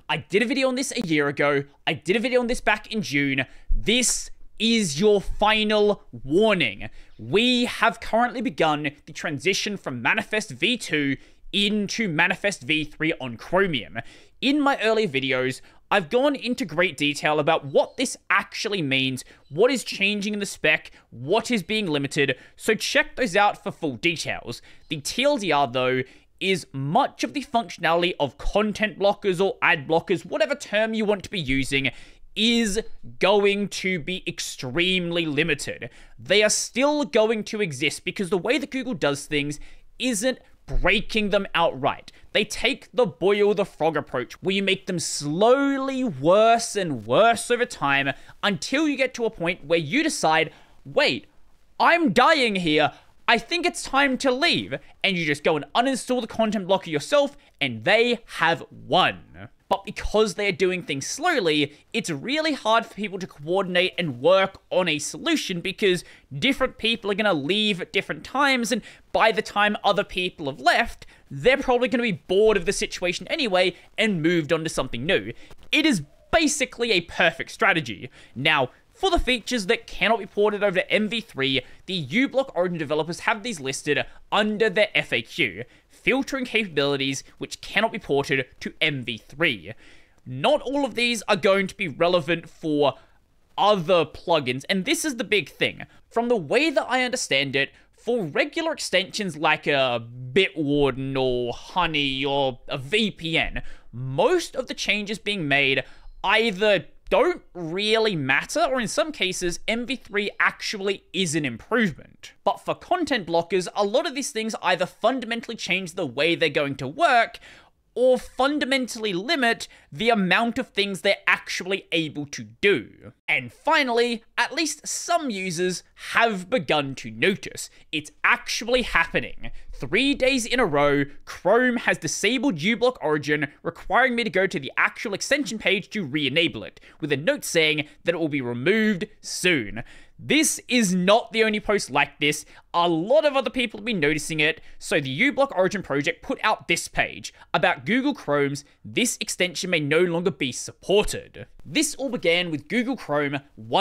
I did a video on this a year ago. I did a video on this back in June. This is your final warning. We have currently begun the transition from Manifest v2 into Manifest v3 on Chromium. In my earlier videos, I've gone into great detail about what this actually means, what is changing in the spec, what is being limited, so check those out for full details. The TLDR, though, is much of the functionality of content blockers or ad blockers, whatever term you want to be using, is going to be extremely limited. They are still going to exist because the way that Google does things isn't breaking them outright. They take the boil the frog approach, where you make them slowly worse and worse over time until you get to a point where you decide, wait, I'm dying here, I think it's time to leave, and you just go and uninstall the content blocker yourself, and they have won. But because they're doing things slowly, it's really hard for people to coordinate and work on a solution because different people are going to leave at different times, and by the time other people have left, they're probably going to be bored of the situation anyway and moved on to something new. It is basically a perfect strategy. Now, for the features that cannot be ported over to MV3, the uBlock Origin developers have these listed under their FAQ. Filtering capabilities which cannot be ported to MV3. Not all of these are going to be relevant for other plugins, and this is the big thing. From the way that I understand it, for regular extensions like a Bitwarden or Honey or a VPN, most of the changes being made either don't really matter, or in some cases, MV3 actually is an improvement. But for content blockers, a lot of these things either fundamentally change the way they're going to work, or fundamentally limit the amount of things they're actually able to do. And finally, at least some users have begun to notice. It's actually happening. 3 days in a row, Chrome has disabled uBlock Origin, requiring me to go to the actual extension page to re-enable it, with a note saying that it will be removed soon. This is not the only post like this. A lot of other people have been noticing it, so the uBlock Origin project put out this page about Google Chrome's "This extension may no longer be supported." This all began with Google Chrome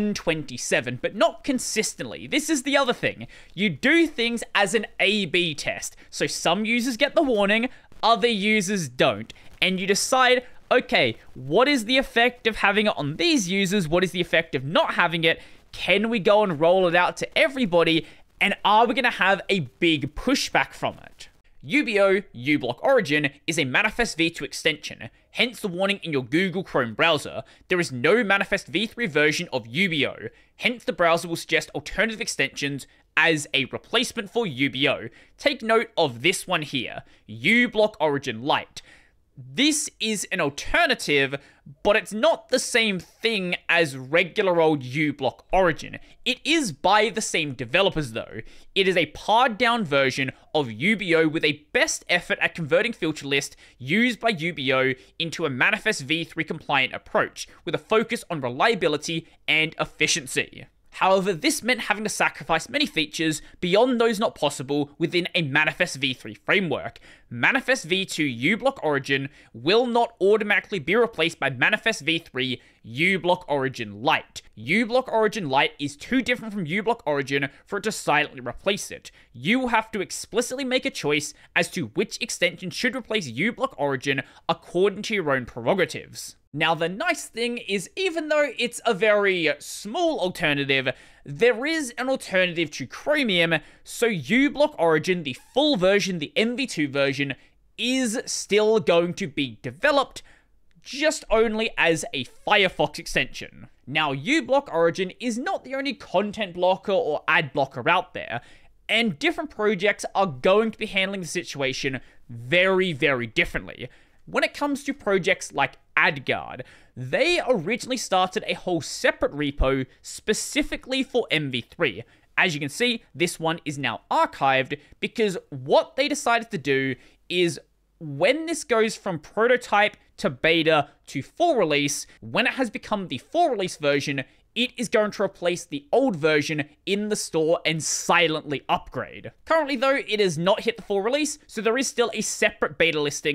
127, but not consistently. This is the other thing. You do things as an A/B test, so some users get the warning, other users don't, and you decide, okay, what is the effect of having it on these users? What is the effect of not having it? Can we go and roll it out to everybody? And are we going to have a big pushback from it? UBO uBlock Origin is a Manifest v2 extension, hence the warning in your Google Chrome browser. There is no Manifest v3 version of UBO, hence the browser will suggest alternative extensions as a replacement for UBO. Take note of this one here, uBlock Origin Lite. This is an alternative, but it's not the same thing as regular old uBlock Origin. It is by the same developers though. It is a pared down version of UBO with a best effort at converting filter list used by UBO into a Manifest v3 compliant approach, with a focus on reliability and efficiency. However, this meant having to sacrifice many features beyond those not possible within a Manifest v3 framework. Manifest v2 uBlock Origin will not automatically be replaced by Manifest v3 uBlock Origin Lite. uBlock Origin Lite is too different from uBlock Origin for it to silently replace it. You will have to explicitly make a choice as to which extension should replace uBlock Origin according to your own prerogatives. Now, the nice thing is, even though it's a very small alternative, there is an alternative to Chromium, so uBlock Origin, the full version, the MV2 version, is still going to be developed, just only as a Firefox extension. Now, uBlock Origin is not the only content blocker or ad blocker out there, and different projects are going to be handling the situation very, very differently. When it comes to projects like AdGuard, they originally started a whole separate repo specifically for MV3. As you can see, this one is now archived because what they decided to do is when this goes from prototype to beta to full release, when it has become the full release version, it is going to replace the old version in the store and silently upgrade. Currently though, it has not hit the full release, so there is still a separate beta listing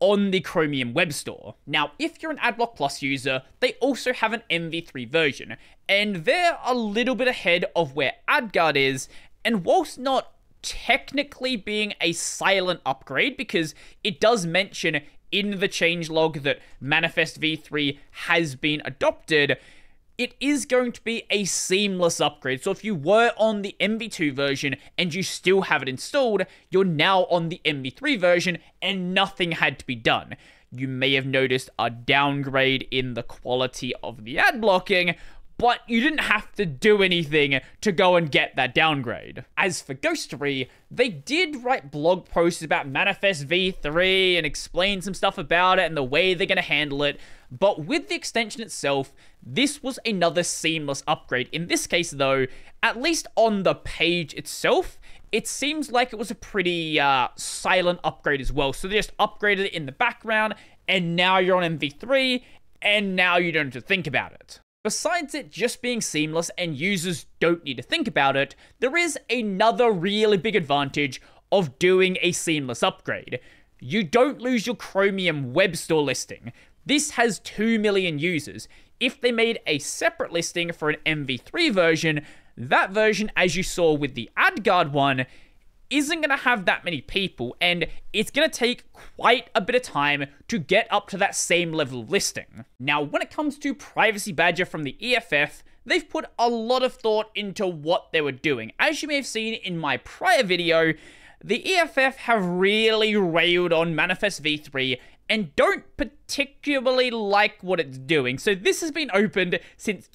on the Chromium web store. Now, if you're an Adblock Plus user, they also have an MV3 version, and they're a little bit ahead of where AdGuard is, and whilst not technically being a silent upgrade, because it does mention in the changelog that Manifest v3 has been adopted, it is going to be a seamless upgrade. So if you were on the MV2 version and you still have it installed, you're now on the MV3 version and nothing had to be done. You may have noticed a downgrade in the quality of the ad blocking, but you didn't have to do anything to go and get that downgrade. As for Ghostery, they did write blog posts about Manifest v3 and explain some stuff about it and the way they're going to handle it, but with the extension itself, this was another seamless upgrade. In this case though, at least on the page itself, it seems like it was a pretty silent upgrade as well. So they just upgraded it in the background, and now you're on MV3, and now you don't have to think about it. Besides it just being seamless and users don't need to think about it, there is another really big advantage of doing a seamless upgrade. You don't lose your Chromium web store listing. This has 2 million users. If they made a separate listing for an MV3 version, that version, as you saw with the AdGuard one, isn't going to have that many people, and it's going to take quite a bit of time to get up to that same level of listing. Now, when it comes to Privacy Badger from the EFF, they've put a lot of thought into what they were doing. As you may have seen in my prior video, the EFF have really railed on Manifest v3 and don't particularly like what it's doing. So this has been opened since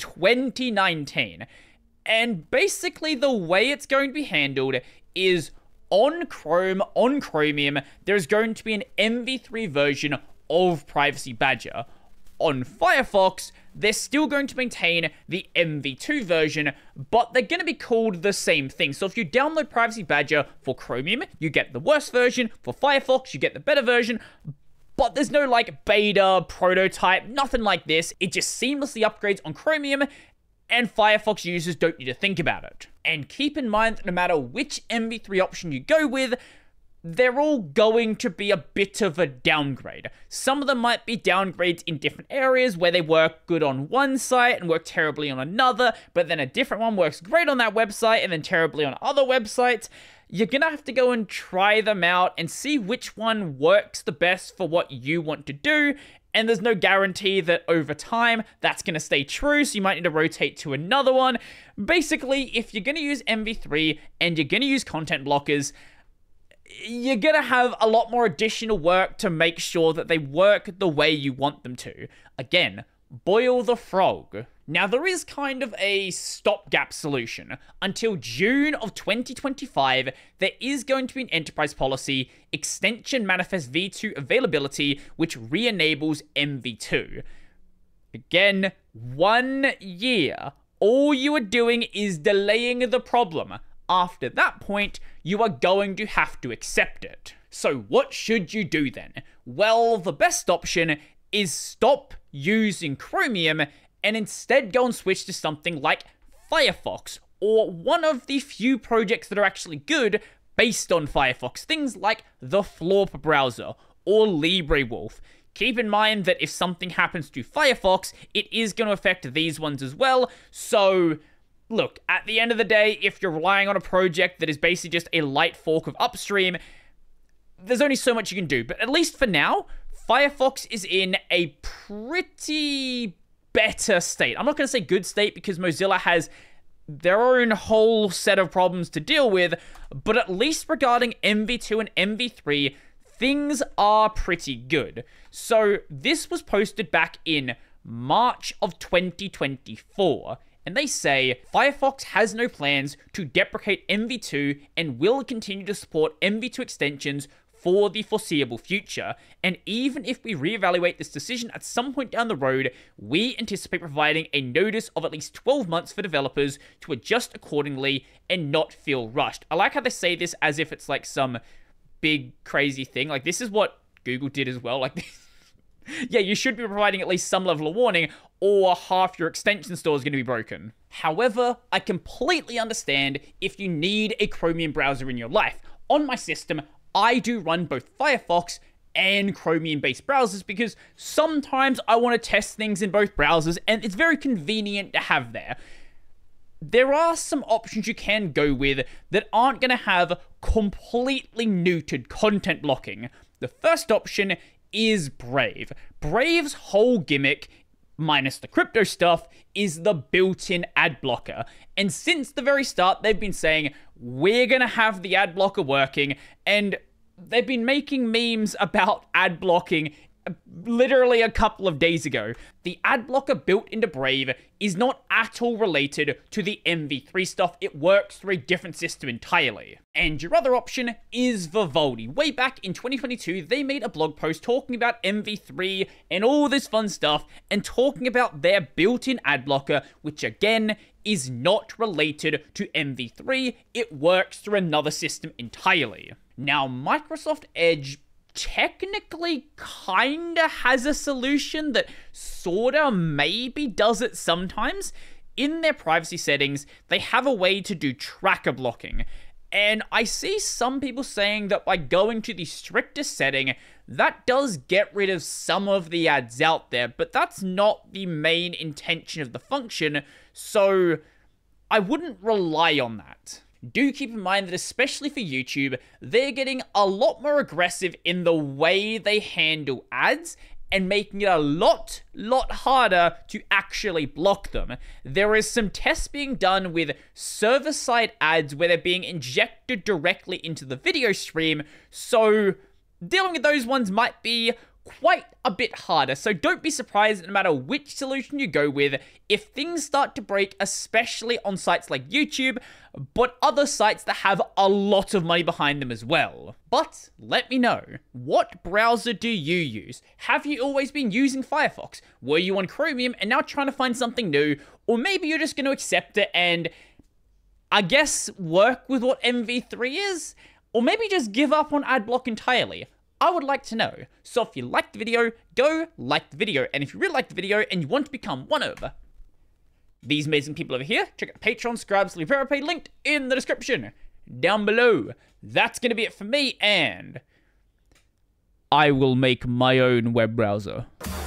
2019. And basically the way it's going to be handled is on Chrome, on Chromium, there's going to be an MV3 version of Privacy Badger. On Firefox, they're still going to maintain the MV2 version, but they're going to be called the same thing. So if you download Privacy Badger for Chromium, you get the worst version. For Firefox, you get the better version. But there's no like beta, prototype, nothing like this. It just seamlessly upgrades on Chromium, and Firefox users don't need to think about it. And keep in mind that no matter which MV3 option you go with, they're all going to be a bit of a downgrade. Some of them might be downgrades in different areas where they work good on one site and work terribly on another, but then a different one works great on that website and then terribly on other websites. You're gonna have to go and try them out and see which one works the best for what you want to do. And there's no guarantee that over time that's going to stay true, so you might need to rotate to another one. Basically, if you're going to use MV3 and you're going to use content blockers, you're going to have a lot more additional work to make sure that they work the way you want them to. Again, boil the frog. Now, there is kind of a stopgap solution. Until June of 2025, there is going to be an enterprise policy, extension Manifest v2 availability, which re-enables MV2. Again, 1 year. All you are doing is delaying the problem. After that point, you are going to have to accept it. So what should you do then? Well, the best option is stop using Chromium and instead go and switch to something like Firefox, or one of the few projects that are actually good based on Firefox, things like the Florp browser or LibreWolf. Keep in mind that if something happens to Firefox, it is going to affect these ones as well. So look, at the end of the day, if you're relying on a project that is basically just a light fork of Upstream, there's only so much you can do. But at least for now, Firefox is in a pretty better state. I'm not going to say good state because Mozilla has their own whole set of problems to deal with, but at least regarding MV2 and MV3, things are pretty good. So this was posted back in March of 2024, and they say Firefox has no plans to deprecate MV2 and will continue to support MV2 extensions for the foreseeable future. And even if we reevaluate this decision at some point down the road, we anticipate providing a notice of at least 12 months for developers to adjust accordingly and not feel rushed. I like how they say this as if it's like some big crazy thing. Like, this is what Google did as well. Like, yeah, you should be providing at least some level of warning, or half your extension store is going to be broken. However, I completely understand if you need a Chromium browser in your life. On my system, I do run both Firefox and Chromium-based browsers, because sometimes I want to test things in both browsers, and it's very convenient to have there. There are some options you can go with that aren't going to have completely neutered content blocking. The first option is Brave. Brave's whole gimmick, minus the crypto stuff, is the built-in ad blocker. And since the very start, they've been saying, we're going to have the ad blocker working, and they've been making memes about ad blocking literally a couple of days ago. The ad blocker built into Brave is not at all related to the MV3 stuff. It works through a different system entirely. And your other option is Vivaldi. Way back in 2022, they made a blog post talking about MV3 and all this fun stuff, and talking about their built-in ad blocker, which again is not related to MV3. It works through another system entirely. Now, Microsoft Edge technically kinda has a solution that sorta maybe does it sometimes. In their privacy settings, they have a way to do tracker blocking. And I see some people saying that by going to the strictest setting, that does get rid of some of the ads out there, but that's not the main intention of the function, so I wouldn't rely on that. Do keep in mind that especially for YouTube, they're getting a lot more aggressive in the way they handle ads and making it a lot harder to actually block them. There is some tests being done with server-side ads where they're being injected directly into the video stream, so dealing with those ones might be quite a bit harder. So don't be surprised no matter which solution you go with if things start to break, especially on sites like YouTube, but other sites that have a lot of money behind them as well. But let me know, what browser do you use? Have you always been using Firefox? Were you on Chromium and now trying to find something new? Or maybe you're just going to accept it and, I guess, work with what MV3 is? Or maybe just give up on adblock entirely? I would like to know. So if you liked the video, go like the video. And if you really liked the video and you want to become one of these amazing people over here, check out Patreon, subscribe, leave a pay linked in the description down below. That's going to be it for me, and I will make my own web browser.